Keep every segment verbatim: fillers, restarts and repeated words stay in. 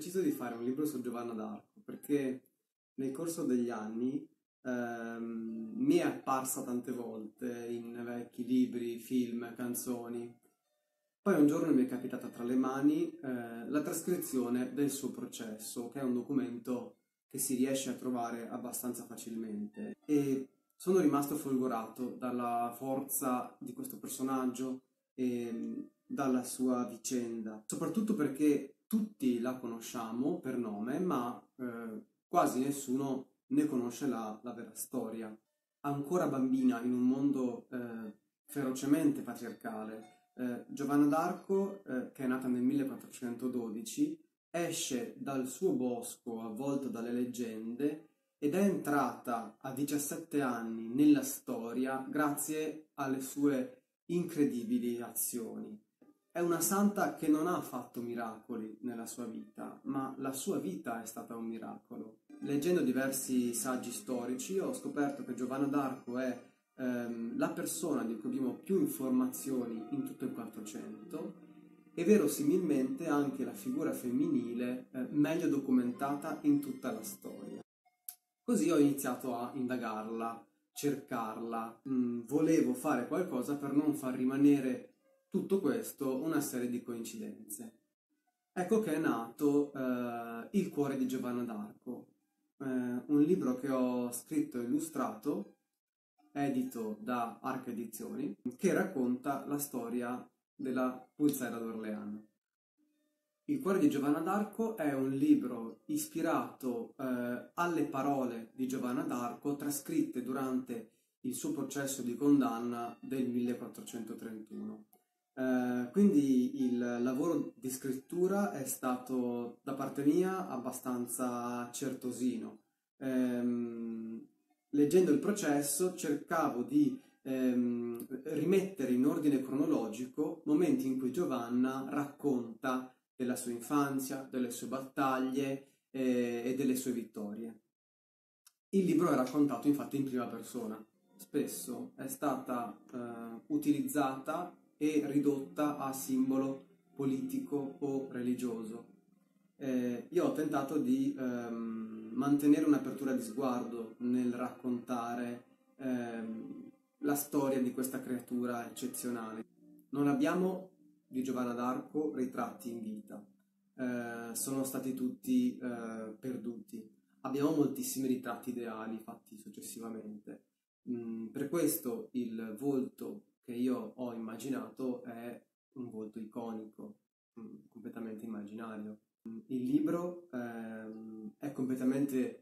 deciso di fare un libro su Giovanna d'Arco perché nel corso degli anni ehm, mi è apparsa tante volte in vecchi libri, film, canzoni. Poi un giorno mi è capitata tra le mani eh, la trascrizione del suo processo, che è un documento che si riesce a trovare abbastanza facilmente. E sono rimasto folgorato dalla forza di questo personaggio e dalla sua vicenda, soprattutto perché tutti la conosciamo per nome, ma eh, quasi nessuno ne conosce la, la vera storia. Ancora bambina in un mondo eh, ferocemente patriarcale, eh, Giovanna d'Arco, eh, che è nata nel millequattrocentododici, esce dal suo bosco avvolto dalle leggende ed è entrata a diciassette anni nella storia grazie alle sue incredibili azioni. È una santa che non ha fatto miracoli nella sua vita, ma la sua vita è stata un miracolo. Leggendo diversi saggi storici ho scoperto che Giovanna d'Arco è ehm, la persona di cui abbiamo più informazioni in tutto il Quattrocento e verosimilmente anche la figura femminile eh, meglio documentata in tutta la storia. Così ho iniziato a indagarla, cercarla, mh, volevo fare qualcosa per non far rimanere tutto questo una serie di coincidenze. Ecco che è nato eh, Il cuore di Giovanna d'Arco, eh, un libro che ho scritto e illustrato, edito da Arca Edizioni, che racconta la storia della pulzera d'Orléans. Il cuore di Giovanna d'Arco è un libro ispirato eh, alle parole di Giovanna d'Arco trascritte durante il suo processo di condanna del millequattrocentotrentuno. Eh, quindi il lavoro di scrittura è stato da parte mia abbastanza certosino. Ehm, leggendo il processo cercavo di ehm, rimettere in ordine cronologico momenti in cui Giovanna racconta della sua infanzia, delle sue battaglie eh, e delle sue vittorie. Il libro è raccontato infatti in prima persona. Spesso è stata eh, utilizzata e ridotta a simbolo politico o religioso. Eh, io ho tentato di ehm, mantenere un'apertura di sguardo nel raccontare ehm, la storia di questa creatura eccezionale. Non abbiamo di Giovanna d'Arco ritratti in vita, eh, sono stati tutti eh, perduti. Abbiamo moltissimi ritratti ideali fatti successivamente. Mm, per questo il volto che io ho immaginato è un volto iconico, mm, completamente immaginario. Il libro ehm, è completamente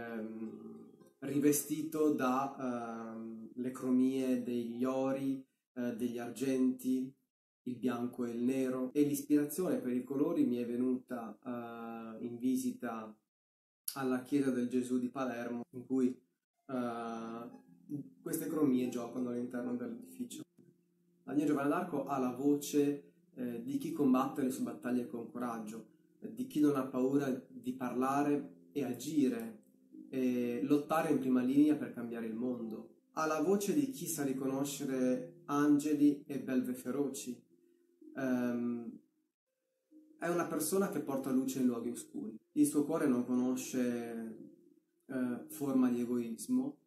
ehm, rivestito da ehm, le cromie degli ori, eh, degli argenti, il bianco e il nero, e l'ispirazione per i colori mi è venuta uh, in visita alla chiesa del Gesù di Palermo, in cui uh, queste cromie giocano all'interno dell'edificio. La mia Giovanna d'Arco ha la voce eh, di chi combatte le sue battaglie con coraggio, eh, di chi non ha paura di parlare e agire e lottare in prima linea per cambiare il mondo. Ha la voce di chi sa riconoscere angeli e belve feroci. Um, è una persona che porta luce in luoghi oscuri. Il suo cuore non conosce uh, forma di egoismo,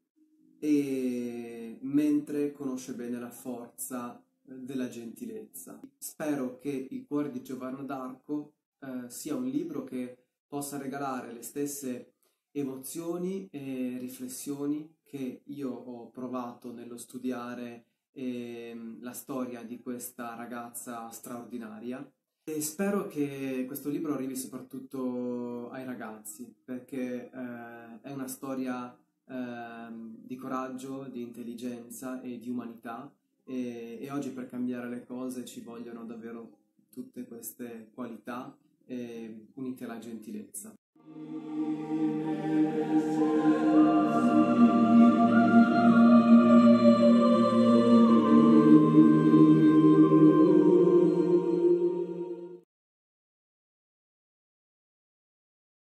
e mentre conosce bene la forza della gentilezza. Spero che Il cuore di Giovanna d'Arco uh, sia un libro che possa regalare le stesse emozioni e riflessioni che io ho provato nello studiare E la storia di questa ragazza straordinaria, e spero che questo libro arrivi soprattutto ai ragazzi, perché eh, è una storia eh, di coraggio, di intelligenza e di umanità, e, e oggi per cambiare le cose ci vogliono davvero tutte queste qualità eh, unite alla gentilezza.